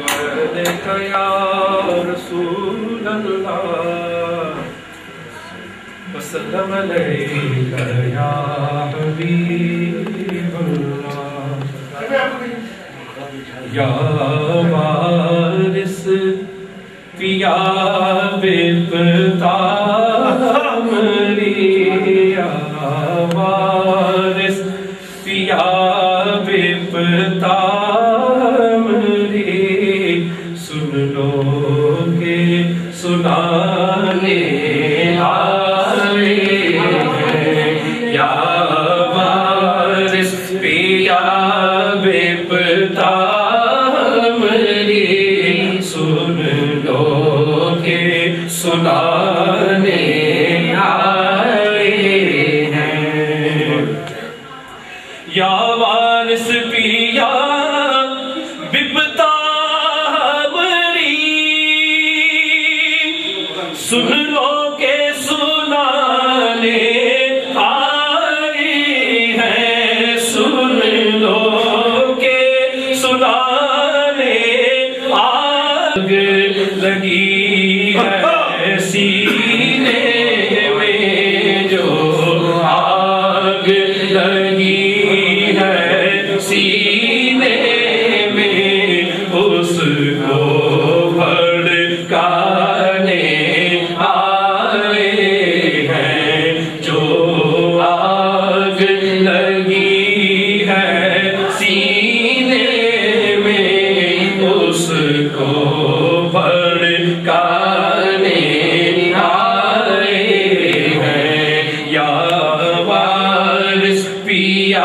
وعلیک یا رسول اللہ وسلم علیک یا حبیب اللہ یا وارث پیاب تامری یا وارث پیاب تامری سن لو کہ سنانے آئے ہیں یا وارث پیاب تامری سن لو کہ سنانے آئے ہیں یا وارث پیا بپتامری سن لو کہ سنانے آئے ہیں سن لو کہ سنانے آگ لگی ہے سینے میں جو آگ لگی ہے سینے میں اس کو بھڑکانے آئے ہیں جو آگ لگی ہے سینے میں اس کو بھڑکانے آئے ہیں یا وارث پیا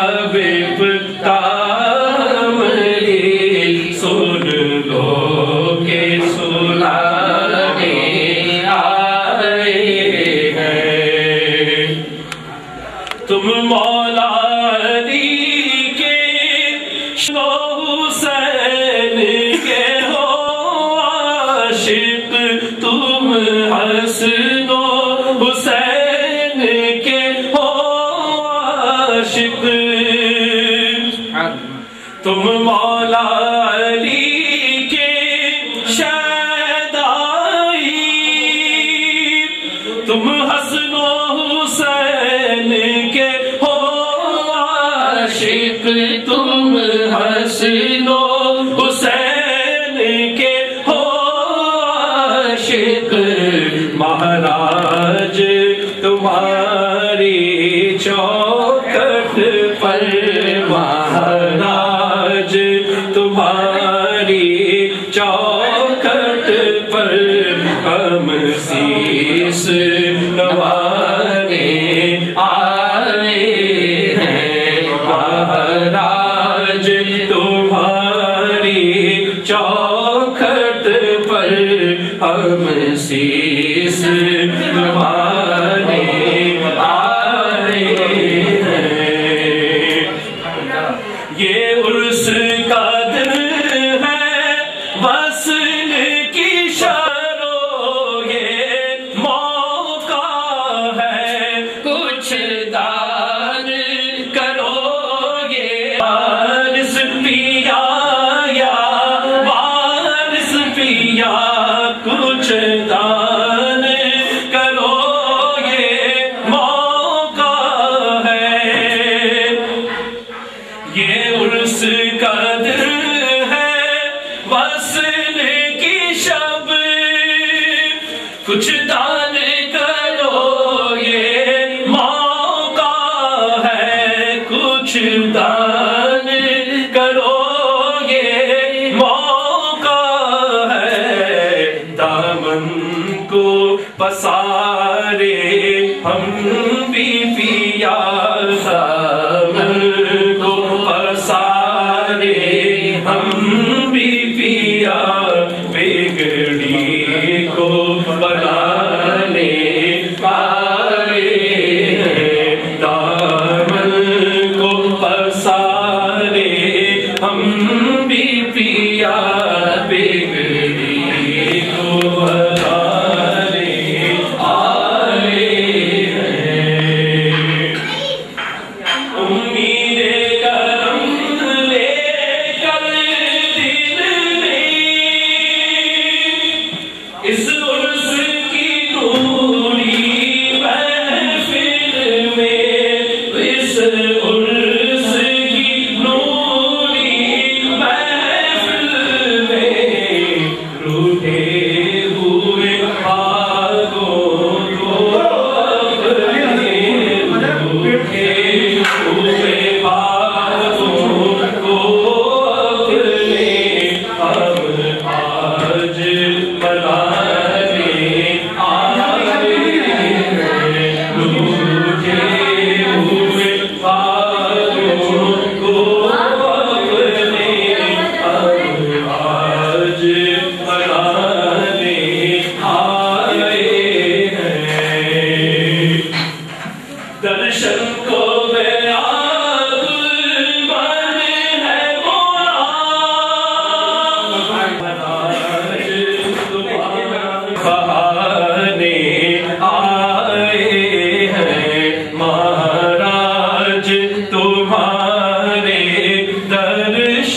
تامری سن لو کہ سنانے آئے ہیں تم مولا علی کے حسین کے ہو عاشق تم حسن و حسین کے ہو عاشق تم مولا علی کے شیدائی تم حسن و حسین کے ہو عاشق تم حسن و حسین کے ہو عاشق مہاراج تمہاری چوکھٹ پر مہاراج تمہاری چوکھٹ پر ہم شیش نوانے آئے ہیں مہاراج تمہاری چوکھٹ پر ہم شیش نوانے آئے ہیں یہ عرس کا دن ہے وصل کی شرو یہ موقع ہے کچھ دان کرو یہ وارث پیا یا وارث پیا کچھ دان کرو یہ موقع ہے یہ عرس کا دن ہے وصل کی شب کچھ دان کرو یہ موقع ہے کچھ دان کرو یہ موقع ہے دامن کو پسارے ہم بھی پیا دامن کو پسارے ہم بھی پیا بگڑی کو بنانے پائے ہیں دامن کو پسارے ہم بھی پیا بگڑی کو بنانے آئے ہیں امید کرم لے کر دل میں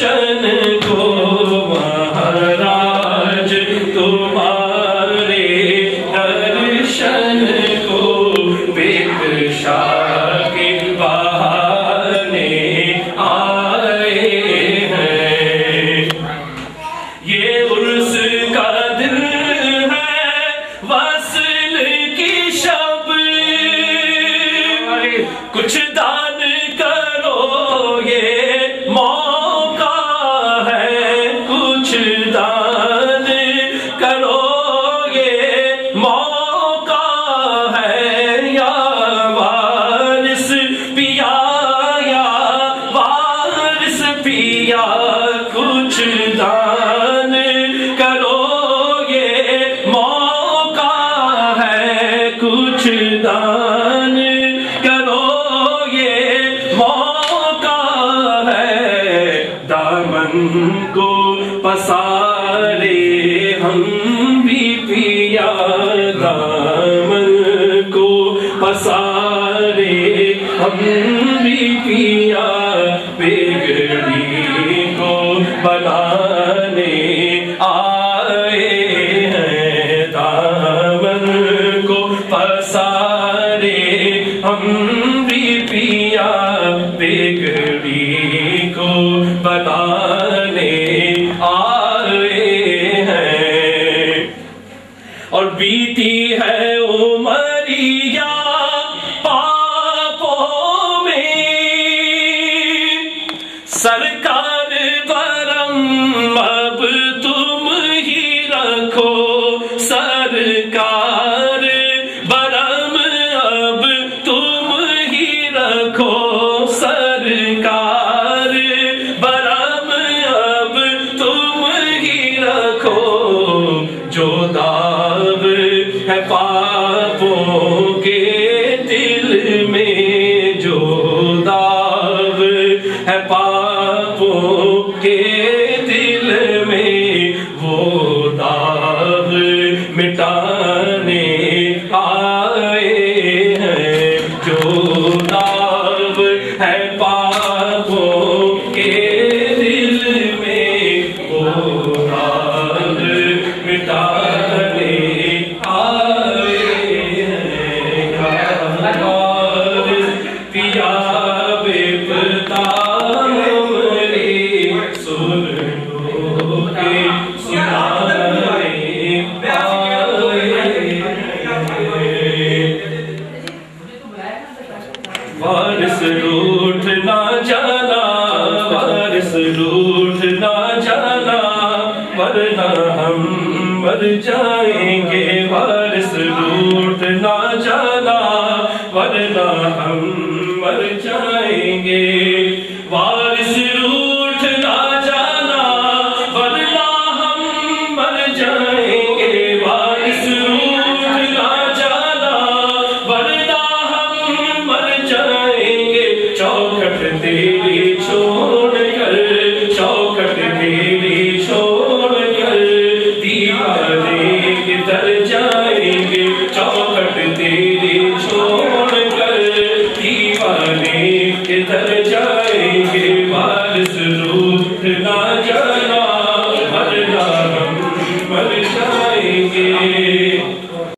दर्शन को महाराज तुम्हारे दर्शन को भिक्षा के बहाने आए हैं। ये उर्स का दिन है वसल की शब, कुछ दान करो ये मौका है, कुछ दान करो ये मौका है। या वारिस पिया, या वारिस पिया, कुछ दान करो ये मौका है, कुछ दान करो ये मौका है। दामन को पसारे हम भी पिया, दामन को पसारे हम भी पिया, बिगड़ी को बनाने आए हैं। दामन को पसारे हम भी पिया, बिगड़ी को बनाने आए हैं। और बीती है उमरिया पापों में, सरकार बरम अब तुम ही रखो, सरकार बरम अब तुम ही रखो, सरकार बरम अब तुम ही रखो। जो दाग है पापों के दिल में, जो दाग है पापों के दिल में, वो दाग मिटाने आए हैं। जो दाग है पापों के दिल में, वो दाग मिटाने आए हैं। पिया बेपता हमरे सुन लो के सुनाने वारिस रूठ ना जाना, वारिस रूठ ना जाना, वरना हम मर जाएंगे। वारिस रूठ ना जाना, वरना हम मर जाएंगे। वारिस रूठ ना जाना, वरना हम मर जाएंगे। वारिस रूठ ना जाना, वरना हम मर जाएंगे। चौखट तेरी छोड़ कर, चौखट तेरी छोड़ कर, दीवाने किधर जाएंगे। चौखट तेरी छोड़ कर, दीवाने किधर जाएंगे। वारिस रूठ ना जाना, वरना हम मर जाएंगे।